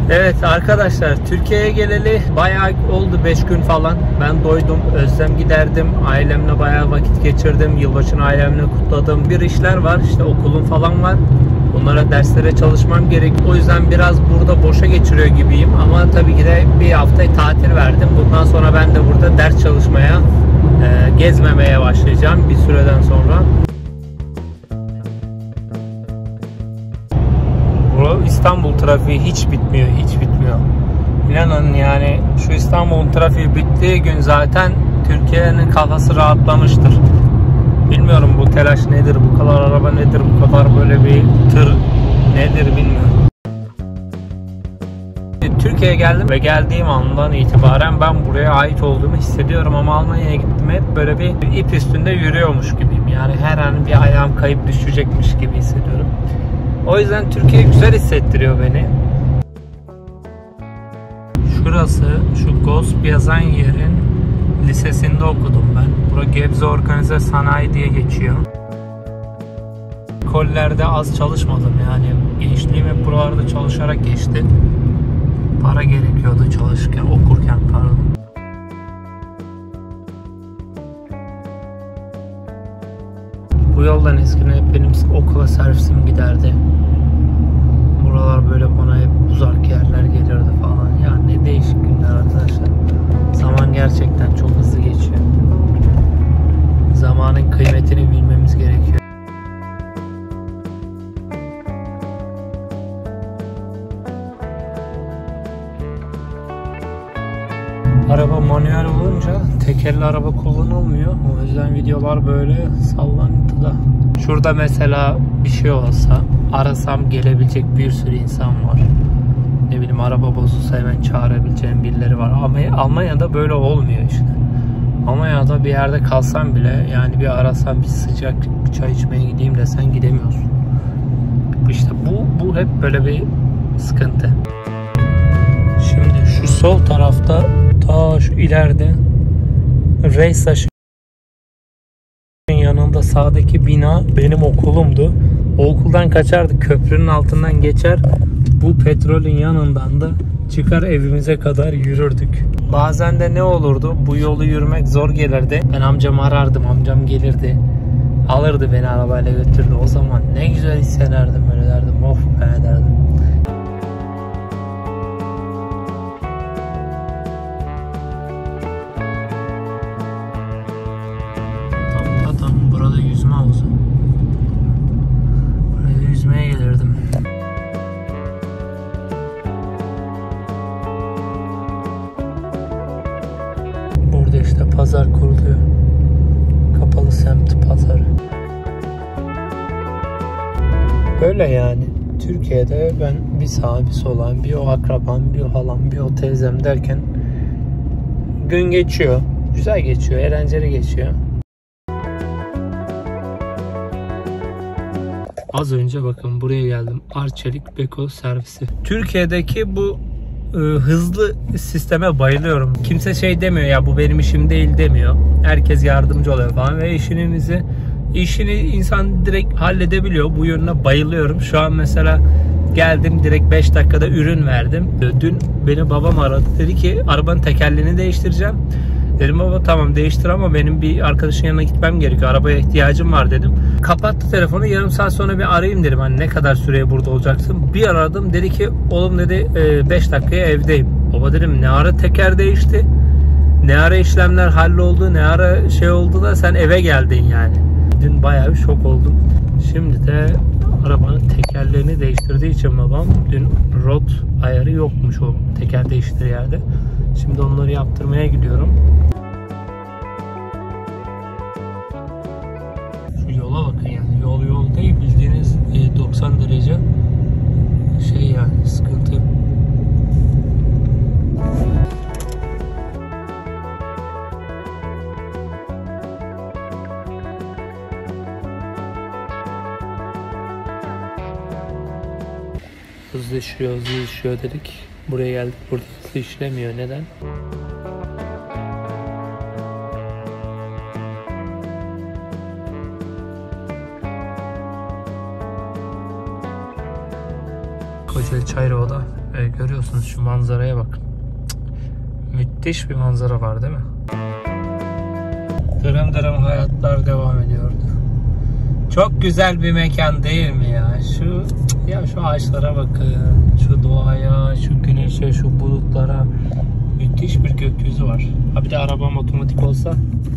Evet arkadaşlar, Türkiye'ye geleli bayağı oldu, 5 gün falan. Ben doydum, özlem giderdim. Ailemle bayağı vakit geçirdim. Yılbaşını ailemle kutladım. Bir işler var, işte okulum falan var. Bunlara, derslere çalışmam gerek. O yüzden biraz burada boşa geçiriyor gibiyim. Ama tabii ki de bir hafta tatil verdim. Bundan sonra ben de burada ders çalışmaya, gezmemeye başlayacağım bir süreden sonra. İstanbul trafiği hiç bitmiyor, hiç bitmiyor. İnanın yani, şu İstanbul'un trafiği bittiği gün zaten Türkiye'nin kafası rahatlamıştır. Bilmiyorum bu telaş nedir, bu kadar araba nedir, bu kadar böyle bir tır nedir bilmiyorum. Türkiye'ye geldim ve geldiğim andan itibaren ben buraya ait olduğumu hissediyorum, ama Almanya'ya gittim hep böyle bir ip üstünde yürüyormuş gibiyim. Yani her an bir ayağım kayıp düşecekmiş gibi hissediyorum. O yüzden Türkiye güzel hissettiriyor beni. Şurası, şu GOSP yazan yerin lisesinde okudum ben. Burası Gebze Organize Sanayi diye geçiyor. Kollerde az çalışmadım yani. Gençliğim hep buralarda çalışarak geçti. Para gerekiyordu çalışırken, okurken pardon. Bu yoldan eskiden hep benim okula servisim giderdi. Buralar böyle bana hep uzak yerler gelirdi falan. Ya ne değişik günler arkadaşlar. Zaman gerçekten çok hızlı geçiyor. Zamanın kıymetini bilmemiz gerekiyor. Araba manuel olunca tekerli araba kullanılmıyor. O yüzden videolar böyle sallantıda. Şurada mesela bir şey olsa arasam gelebilecek bir sürü insan var. Ne bileyim, araba bozulsa hemen çağırabileceğim birileri var. Ama Almanya'da böyle olmuyor işte. Almanya'da bir yerde kalsam bile, yani bir arasam, bir sıcak bir çay içmeye gideyim desen gidemiyorsun. İşte bu hep böyle bir sıkıntı. Şimdi şu sol tarafta, ta şu ileride Reichstaş'ın yanında sağdaki bina benim okulumdu. O okuldan kaçardık, köprünün altından geçer, bu petrolün yanından da çıkar evimize kadar yürürdük. Bazen de ne olurdu, bu yolu yürümek zor gelirdi. Ben amcamı arardım, amcam gelirdi, alırdı beni, arabayla götürdü. O zaman ne güzel hissederdim, öyle derdim, of be derdim. Burada yüzme havuzu. Buraya yüzmeye gelirdim. Burada işte pazar kuruluyor. Kapalı semt pazarı. Böyle yani. Türkiye'de ben bir sağa bir sola, bir o akrabam, bir o halam, bir o teyzem derken gün geçiyor. Güzel geçiyor, eğlenceli geçiyor. Az önce bakın buraya geldim. Arçelik Beko servisi. Türkiye'deki bu hızlı sisteme bayılıyorum. Kimse şey demiyor ya, bu benim işim değil demiyor. Herkes yardımcı oluyor falan ve işini insan direkt halledebiliyor. Bu yönüne bayılıyorum. Şu an mesela geldim, direkt 5 dakikada ürün verdim. Dün beni babam aradı. Dedi ki arabanın tekerleğini değiştireceğim. Dedim baba tamam değiştir, ama benim bir arkadaşın yanına gitmem gerekiyor. Arabaya ihtiyacım var dedim. Kapattı telefonu. Yarım saat sonra bir arayayım dedim. Hani ne kadar süreye burada olacaksın? Bir aradım. Dedi ki oğlum dedi 5 dakikaya evdeyim. Baba dedim ne ara teker değişti? Ne ara işlemler halloldu? Ne ara şey oldu da sen eve geldin yani? Dün bayağı bir şok oldum. Şimdi de arabanın tekerlerini değiştirdiği için babam, dün rot ayarı yokmuş o teker değiştirdiği yerde. Şimdi onları yaptırmaya gidiyorum. Şu yola bakın yani. Yol değil, bildiğiniz 90 derece şey yani, sıkıntı. Hızlı işliyor dedik. Buraya geldik. Burada hızlı işlemiyor. Neden? Kocaeli Çayrova'da Görüyorsunuz şu manzaraya bakın. Müthiş bir manzara var değil mi? Dırım dırım hayatlar devam ediyordu. Çok güzel bir mekan değil mi ya? Şu ağaçlara bakın, şu doğaya, şu güneşe, şu bulutlara. Müthiş bir gökyüzü var. Ha bir de arabam otomatik olsa.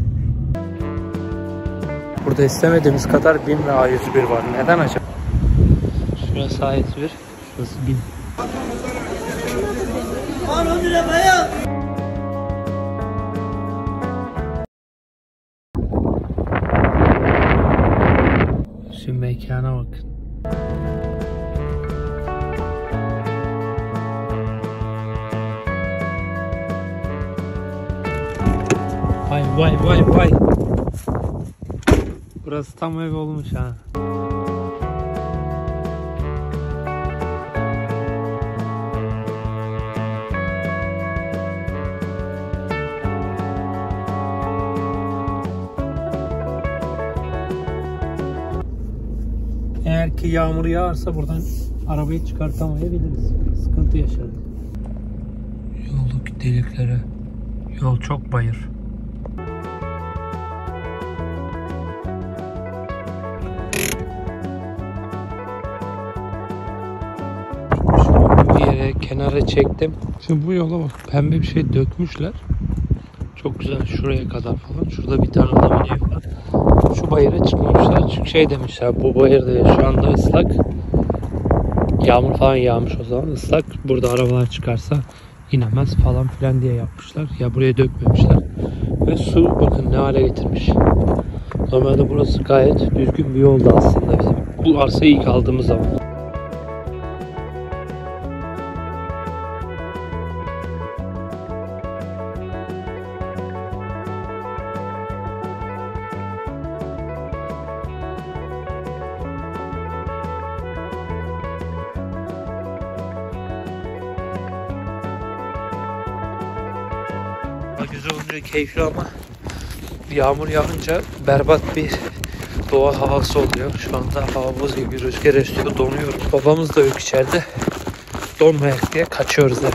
Burada istemediğimiz kadar BİM ve A101 var. Neden acaba? Şurası A101, şurası BİM. Şu mekana bakın. Vay. Burası tam ev olmuş ha. Eğer ki yağmur yağarsa buradan arabayı çıkartamayabiliriz. Sıkıntı yaşarız. Yoldaki deliklere. Yol çok bayır. Kenara çektim. Şimdi bu yola bak, pembe bir şey dökmüşler. Çok güzel, şuraya kadar falan. Şurada bir tane adamın evi var. Şu bayıra çıkmamışlar çünkü şey demişler, bu bayır değil, şu anda ıslak. Yağmur falan yağmış o zaman, ıslak. Burada arabalar çıkarsa inemez falan filan diye yapmışlar. Ya buraya dökmemişler. Ve su bakın ne hale getirmiş. Normalde burası gayet düzgün bir yolda aslında bizim. Bu arsayı ilk aldığımız zaman. Güzel oluyor, keyifli ama yağmur yağınca berbat bir doğa havası oluyor. Şu anda hava buz gibi, rüzgar esiyor, donuyoruz. Babamız da yok içeride. Donmayak diye kaçıyoruz eve.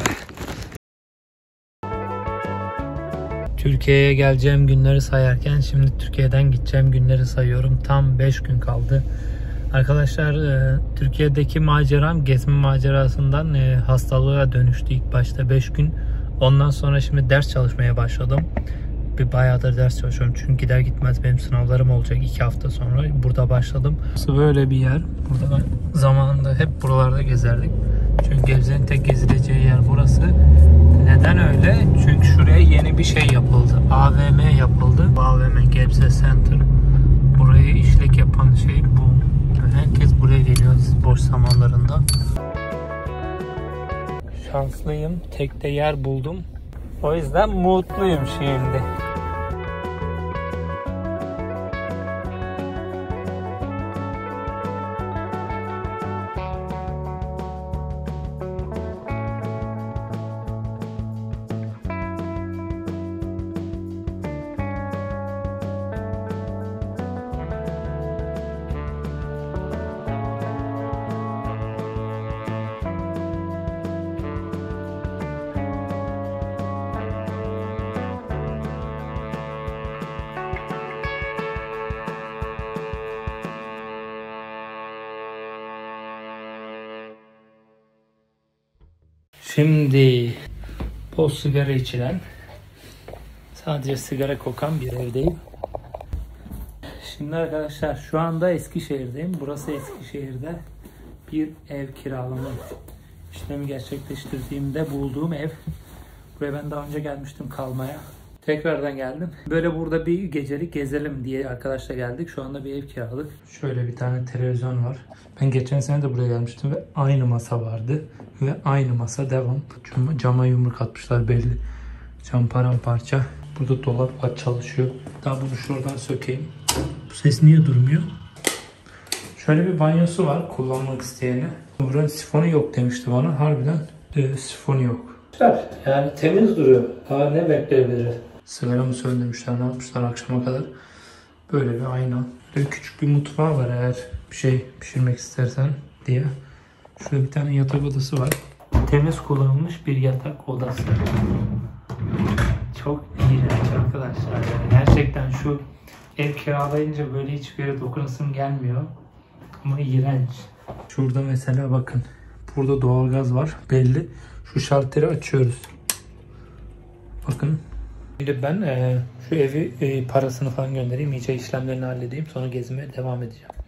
Türkiye'ye geleceğim günleri sayarken şimdi Türkiye'den gideceğim günleri sayıyorum. Tam 5 gün kaldı. Arkadaşlar Türkiye'deki maceram gezme macerasından hastalığa dönüştü ilk başta 5 gün. Ondan sonra şimdi ders çalışmaya başladım. Bir bayağıdır ders çalışıyorum. Çünkü gider gitmez benim sınavlarım olacak 2 hafta sonra. Burada başladım. Böyle bir yer. Burada zamanında hep buralarda gezerdik. Çünkü Gebze'nin tek gezileceği yer burası. Neden öyle? Çünkü şuraya yeni bir şey yapıldı. AVM yapıldı. Bu AVM Gebze Center. Burayı işlek yapan şey bu. Herkes buraya geliyor boş zamanlarında. Şanslıyım. Tekte yer buldum. O yüzden mutluyum şimdi. Şimdi bol sigara içilen, sadece sigara kokan bir evdeyim. Şimdi arkadaşlar şu anda Eskişehir'deyim. Burası Eskişehir'de bir ev kiralama işlemi gerçekleştirdiğimde bulduğum ev. Buraya ben daha önce gelmiştim kalmaya. Tekrardan geldim. Böyle burada bir gecelik gezelim diye arkadaşla geldik. Şu anda bir ev kiraladık. Şöyle bir tane televizyon var. Ben geçen sene de buraya gelmiştim ve aynı masa vardı. Ve aynı masa devam. Cama yumruk atmışlar belli. Cam paramparça. Burada dolap var, çalışıyor. Daha bunu şuradan sökeyim. Bu ses niye durmuyor? Şöyle bir banyosu var kullanmak isteyene. Buranın sifonu yok demişti bana. Harbiden sifonu yok. Güzel. Yani temiz duruyor. Daha ne bekleyebiliriz? Sigaramı söndürmüşler, ne yapmışlar akşama kadar. Böyle bir ayna. Böyle küçük bir mutfağı var eğer bir şey pişirmek istersen diye. Şurada bir tane yatak odası var. temiz kullanılmış bir yatak odası. Çok iğrenç arkadaşlar. Yani gerçekten şu ev kiralayınca böyle hiçbir yere dokunasım gelmiyor. Ama iğrenç. Şurada mesela bakın. Burada doğalgaz var. Belli. Şu şalteri açıyoruz. Bakın. Şimdi ben şu evi parasını falan göndereyim. İyice işlemlerini halledeyim. Sonra gezmeye devam edeceğim.